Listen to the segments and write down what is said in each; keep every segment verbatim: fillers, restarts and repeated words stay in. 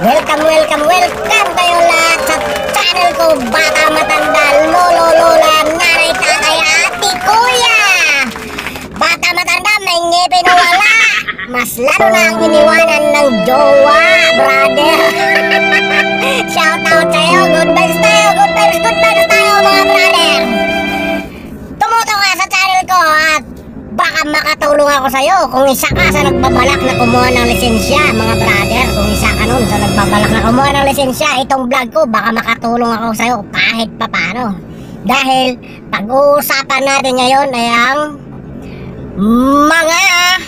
Welcome, welcome, welcome kayo lahat sa channel ko, Bata Matanda, Lolo, Lola, Nanay, Tatay, Ate, Kuya. Bata Matanda, may ngipin o wala. Mas lalo na ang iniwanan ng jowa, brother. Shout out sa'yo, good vibes tayo, good vibes, good vibes tayo mga brother. Tumuto ka sa channel ko at baka makatulong ako sa'yo kung isa ka sa nagbabalak na kumuha ng lisensya, mga brother. Kung isa ka nun sa nagbabalak na kumuha ng lisensya, itong vlog ko baka makatulong ako sa'yo kahit papano. Dahil pag-uusapan natin ngayon ay ang mga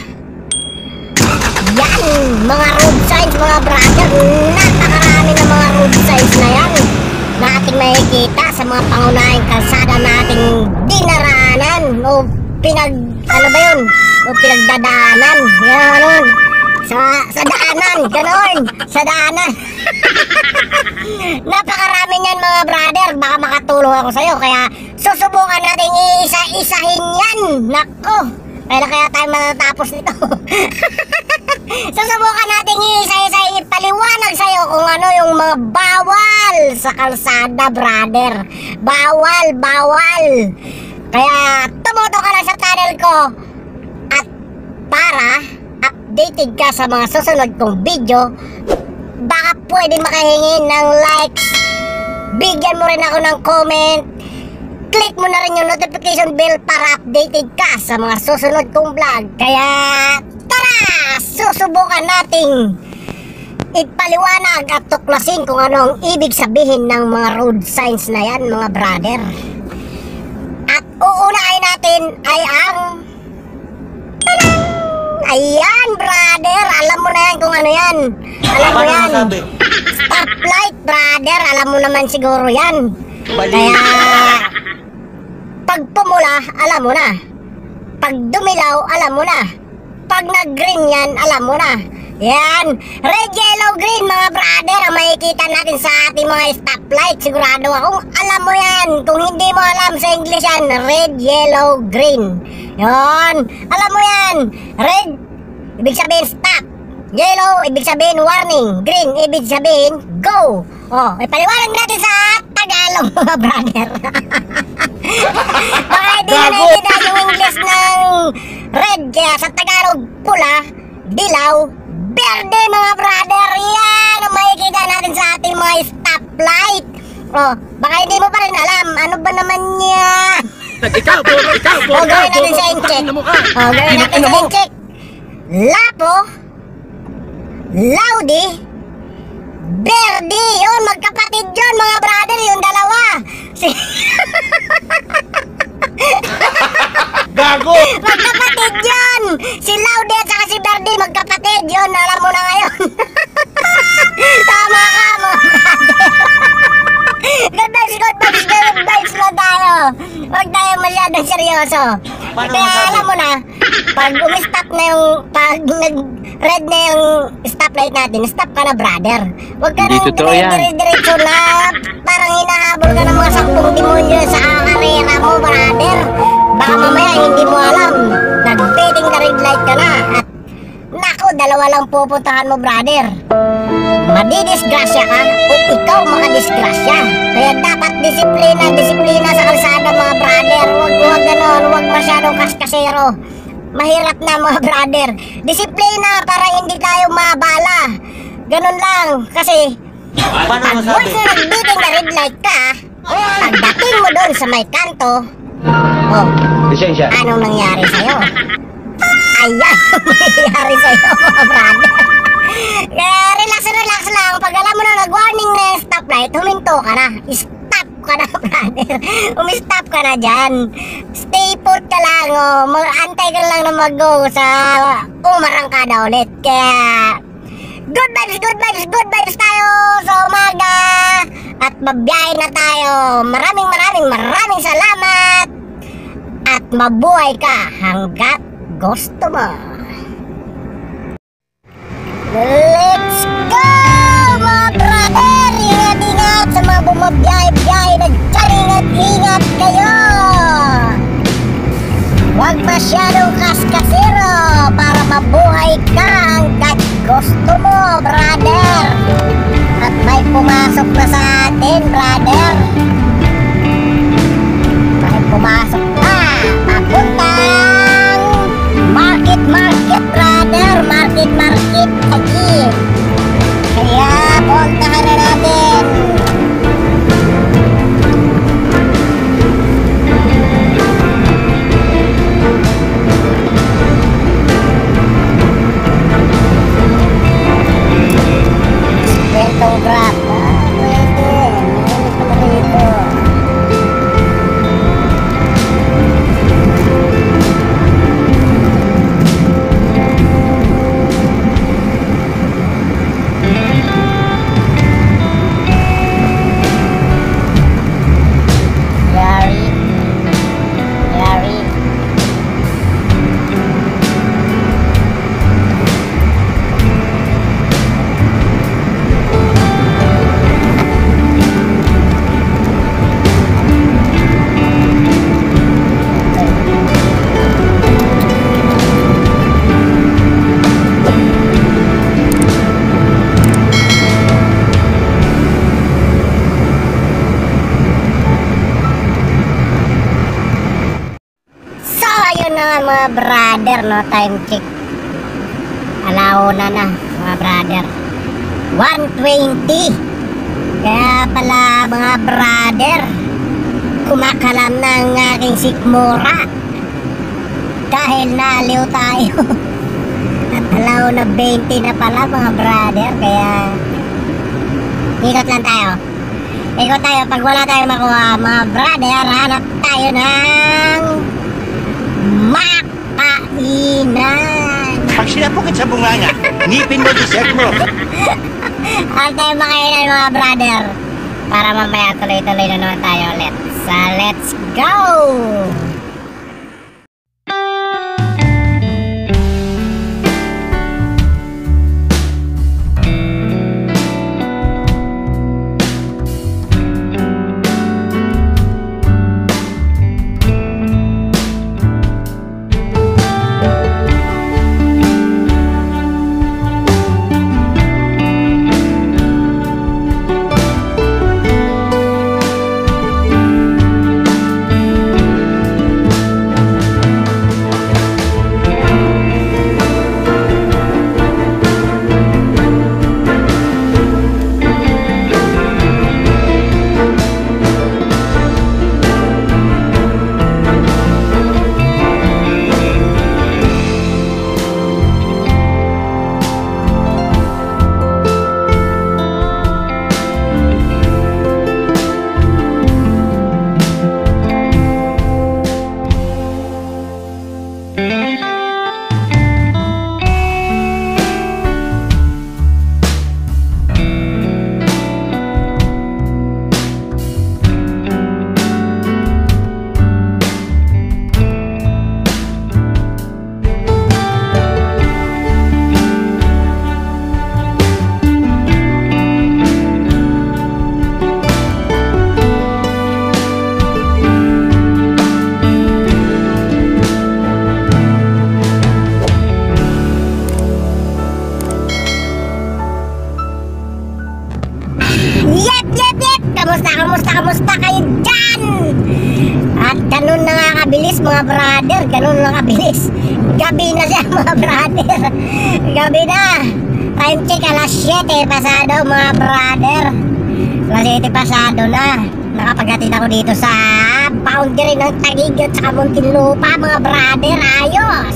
yan, mga road signs, mga brother. Napakarami ng mga road signs na yan na ating makikita sa mga pangunahing kalsada na ating dinaranan o pinag, ano ba yun? O pinagdadaanan. Ganon. Sa, sa daanan. Ganon. Sa daanan. Napakarami niyan mga brother. Baka makatulong ako sa'yo. Kaya susubukan natin isa-isahin yan. Nako. Kaya kaya tayo matatapos nito. Susubukan natin isa-isahin ipaliwanag sa'yo kung ano yung mga bawal sa kalsada, brother. Bawal, bawal. Kaya tumuto ka lang sa channel ko at para updated ka sa mga susunod kong video. Baka pwede makahingi ng likes, bigyan mo rin ako ng comment, click mo na rin yung notification bell para updated ka sa mga susunod kong vlog. Kaya tara, susubukan nating ipaliwanag at tuklasin kung ano ang ibig sabihin ng mga road signs na yan, mga brother. Uunahin natin ay ang ayan, brother. Alam mo na yan kung ano yan. Alam mo yan. Stoplight, brother. Alam mo naman siguro yan. Kaya pag pumula, alam mo na. Pag dumilaw, alam mo na. Pag nag-green yan, alam mo na. Yan, red, yellow, green, mga brother, ang makikita natin sa ating mga stoplight. Sigurado akong alam mo yan. Kung hindi mo alam sa English yan, red, yellow, green. Yan, alam mo yan. Red, ibig sabihin stop. Yellow, ibig sabihin warning. Green, ibig sabihin go. Oh, ipaliwanag natin sa Tagalog, mga brother. Baka hindi na nakikita yung English ng red, kaya sa Tagalog, pula, dilaw, berde, mga brother. Yan ang makikita natin sa ating mga stoplight. Oh, baka hindi mo pa rin alam. Ano ba naman yan? Ikaw po, ikaw po. O, gawin natin sa in-check. O, gawin natin sa in-check. Lapo, Laudi, Berde. Yun, magkapatid yun, mga brother. Yung dalawa. Si... Gago! Magkapatid yun! Si Laudi at saka si Berde, magkapatid yun. Alam mo na ngayon. Tama ka mo. Good vibes, good vibes, good vibes lang tayo. Huwag tayo masyadong seryoso. Kaya alam mo na, pag umistop na yung, pag nag-red na yung stoplight natin, stop ka na, brother. Huwag ka nang dire-diretso na parang hinahabol ka ng mga sampung demonyo sa karera mo, brother. Baka mamaya hindi mo alam, nag-fading na red light ka na. At naku, dalawa lang pupuntahan mo, brother. Madidisgrasya ka o ikaw makadisgrasya. Kaya dapat disiplina, disiplina sa kalsada, mga brother. Huwag, huwag ganon, huwag masyadong kaskasero. Mahirap na, mga brother. Disiplina para hindi tayo mabala. Ganon lang, kasi pag once na nag-beating na red light ka, pagdating mo doon sa may kanto, oh, anong nangyari sa'yo? Ayan, nangyari sa'yo, mga brother. Kaya relax, relax lang. Pag alam mo na nag-warning na yung stoplight, huminto ka na. Stop ka na, brother. Umistop ka na dyan. Stay put ka lang, oh. Mag-antay ka lang na mag-go sa umarangkada ulit. Kaya good vibes, good vibes, good vibes tayo sa umaga. At mabiyahe na tayo. Maraming maraming maraming salamat. At mabuhay ka hanggat gusto mo. Let's go, mga brother! Ingat-ingat sa mga bumabiyahe-biyahe. Nagkalingat-ingat kayo. Huwag masyadong kaskasero para mabuhay ka hanggat gusto mo, brother. pumasok na sa atin, brother. May pumasok na. Papuntang market, market, brother. Market, market. Lagi. Kaya, puntahan na natin. Kwentong grab. Ah, pwede. Meron pa na rito. Yari. Yari. So, ayun na nga mga brother, no? Time check. Alauna na, mga brother. one twenty. Kaya pala, mga brother, kumakalam na ang aking sikmura. Dahil naliw tayo. At alauna twenty na pala, mga brother. Kaya, ikot lang tayo. Ikot tayo. Pag wala tayo makuha, mga brother, hanap tayo ng makainan. Pag sinapukit sa bunganga, ngipin mo dessert mo. Hanap tayo makainan, mga brother. Para mamaya tuloy-tuloy na naman tayo ulit. So, let's go! Yep, yep, yep! Kamusta, kamusta, kamusta kayo dyan? At ganun na nga kabilis, mga brother. Ganun na kabilis. Gabi na siya, mga brother. Gabi na. Time check, alas siyete pasado, mga brother. alas siyete pasado na. Nakapaghatid ako dito sa boundary ng Taguig at saka Muntinlupa, mga brother. Ayos!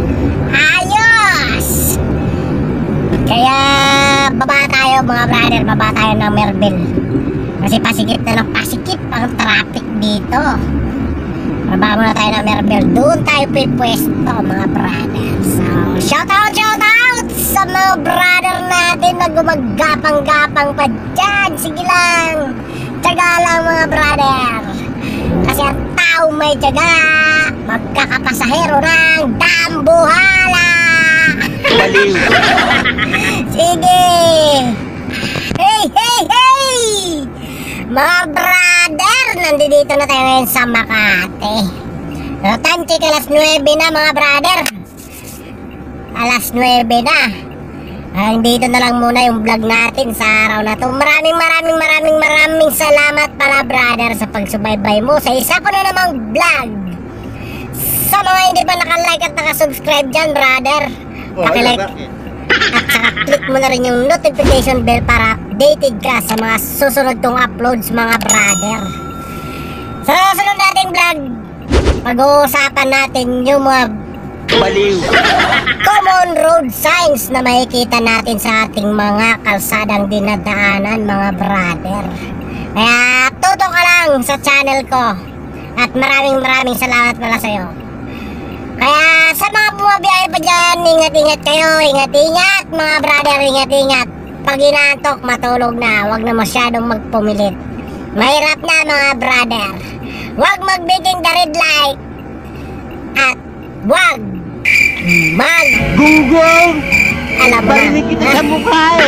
Ayos! Kaya baba tayo, mga brother, baba tayo ng Merville. Kasi pasikip na ng pasikip ang traffic dito. Baba muna tayo ng Merville. Doon tayo pipwesto, mga brother. So, shout out, shout out sa mga brother natin na gumagapang-gapang pa dyan. Sige lang, tiyaga lang, mga brother. Kasi ang tao may tiyaga, magkakapasahero ng dambuhala. Baliw. Sige. Hey, hey, hey! Mga brother, nandito na tayo ngayon sa Makati. So, time check, alas nuwebe na, mga brother. Alas nuwebe na. Hanggang dito na lang muna yung vlog natin sa araw na to. Maraming maraming maraming maraming salamat pala brother sa pagsubaybay mo sa isa ko na namang vlog. Sa mga hindi pa nakalike at nakasubscribe dyan brother, pakilike at saka click mo na rin yung notification bell para updated ka sa mga susunod kong uploads mga brother. Sa susunod nating vlog, pag-uusapan natin yung mga Baliw. common road signs na makikita natin sa ating mga kalsadang dinadaanan mga brother. Kaya tutok ka lang sa channel ko at maraming maraming salamat pala sa'yo. Kaya sa mga bumabiyahe pa dyan, ingat-ingat kayo, ingat-ingat mga brother, ingat-ingat. Pag inaantok, matulog na, wag na masyadong magpumilit. Mahirap na mga brother. Wag magbiting the red light at wag mag Google! alam mo Barinig kita sa na mukha eh.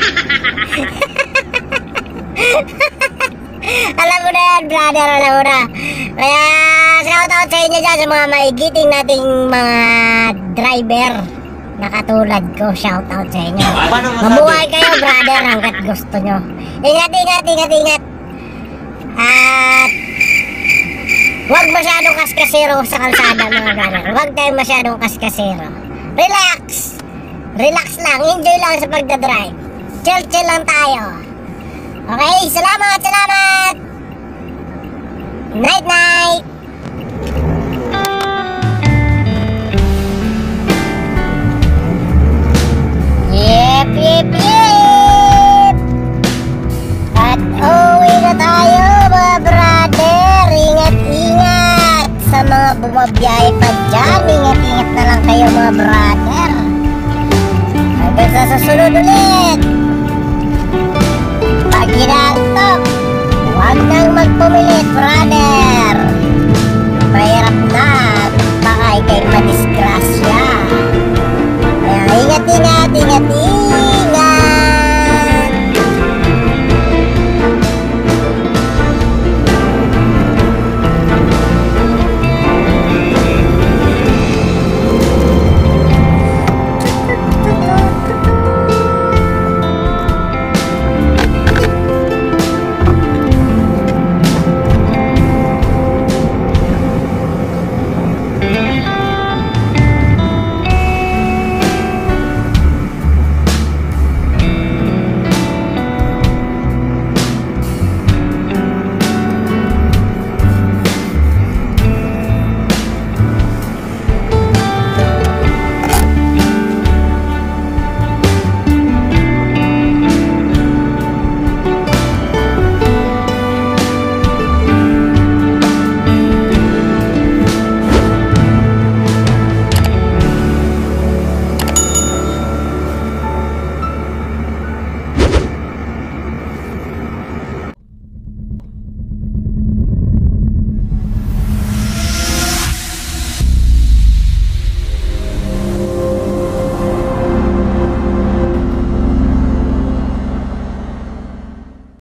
alam mo na yan brother, alam mo na. Kaya shout out sa inyo dyan sa mga maigiting nating mga driver na katulad ko. Shout out sa inyo. Paano masabi? Mabuhay kayo brother hanggat gusto nyo. Ingat, ingat, ingat, ingat. At huwag masyadong kaskasero sa kalsada mga brother. Huwag tayo masyadong kaskasero. Relax. Relax lang. Enjoy lang sa pagdadrive. Chill, chill lang tayo. Okay, salamat, salamat. Night, night. Yep, yep, yep. At uwi na tayo mga brother. Ingat-ingat sa mga bumabiyahe pa dyan. Ingat-ingat na lang kayo mga brother. Hanggang sa susunod ulit. Pag ginantok, huwag nang magpumilit brother. Mahirap na, baka ikay madisgrasya. Kaya ingat-ingat, ingat-ingat.